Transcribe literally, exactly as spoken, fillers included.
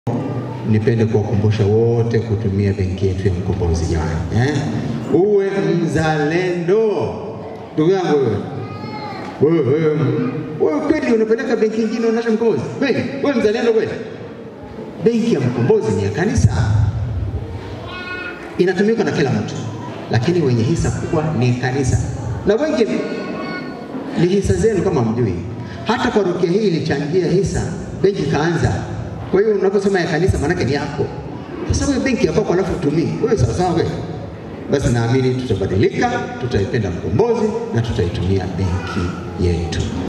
Nipende kuwakumbusha wote kutumia benki yetu ya Mkombozi jamani. Eh? Uwe mzalendo. Ndugu yangu wewe. Wewe wewe wewe kweli unapeleka benki nyingine unaacha Mkombozi? Kweli? Wewe mzalendo kweli? Benki ya Mkombozi ni ya kanisa. Inatumika na kila mtu. Lakini wenye hisa kubwa ni kanisa. Na wengi ni hisa zenu kama mjui. Hata parokia hii ilichangia hisa, benki kaanza. Kwa hiyo unaposema ya kanisa maana yake ni yako. Sasa wewe benki yako kwa alafu tumii. Wewe sawa sawa wewe. Basi naamini tutabadilika, tutaipenda Mkombozi na tutaitumia benki yetu.